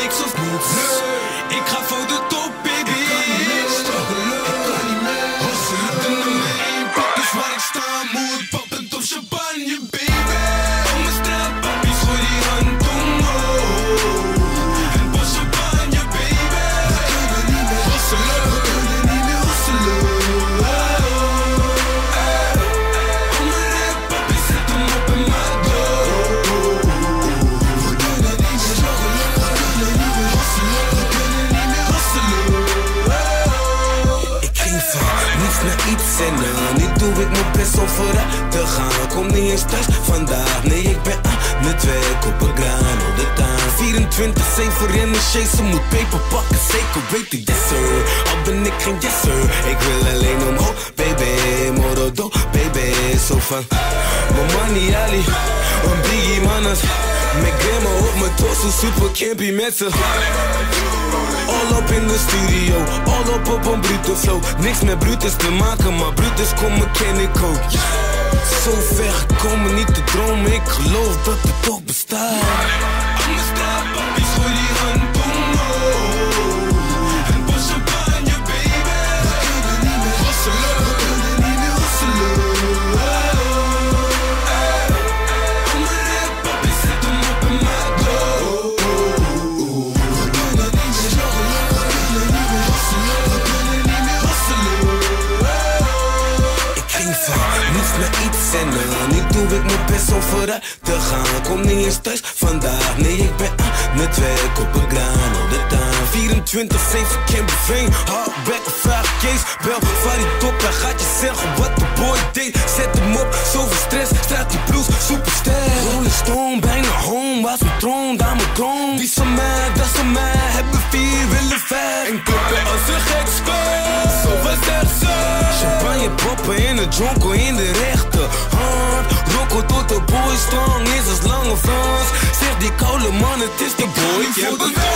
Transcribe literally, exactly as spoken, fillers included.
niks of niets. Ik ga voor de top, baby. Ik kan niet meer. Hustelen de nummer één plek is waar ik sta. Moed, poppend op champagne, baby. Op mijn straat, papies, gooi die hand omhoog. En pas champagne, baby. We kunnen niet meer hustelen. We kunnen niet meer hustelen. Om mijn rap, papies, zet hem op in mijn dood. We kunnen niet meer zorgen. We kunnen niet meer hustelen. We kunnen niet meer hustelen. Ik ging van niets naar iets en uh, nu doe ik mijn best om vooruit te gaan. Kom niet eens thuis vandaag, nee ik ben aan het werk op een graan all the time. vierentwintig zeven in de shade, ze moet peper pakken, zeker weten, yes sir. Al ben ik geen yes sir, ik wil alleen omhoog, baby. Morodo, baby, zo van mijn money Ali, een biggie mannen. Met glimmen op mijn torso, super campy met ze. All up in de studio, all up op een brute flow. Niks met Brutus te maken, maar Brutus kon mechanical. Zo ver gekomen, niet te dromen, ik geloof dat het toch bestaat. Aan mijn straat, papies, gooi die hand omhoog. En pas champagne, baby. We kunnen niet meer hustelen. We kunnen niet meer hustelen. Aan mijn rap, papies, zet hem op in mijn dood. We kunnen niet meer zorgen. We kunnen niet meer hustelen. We kunnen niet meer hustelen. Ik ging van niets naar iets en uh, nu doe ik mijn best om vooruit te gaan. Kom niet eens thuis vandaag, nee ik ben aan het werk op een graan all the time. vierentwintig zeven Campbell Veen, hardback of vraag case. Bel van die top, hij gaat je zeggen wat de boy deed. Zet hem op, zoveel stress, staat die blues superster. Rolling Stone, bijna home, was mijn troon, daar mijn kroon. Die is van mij, dat is van mij, hebben vier, willen vijf. En kuppen als een gek square, zo was dat zo. Champagne poppen in de jonko in de rechterhand. Rocco tot de boy strong is als lange Frans. Zeg die koude man, het is de boy. Je hebt een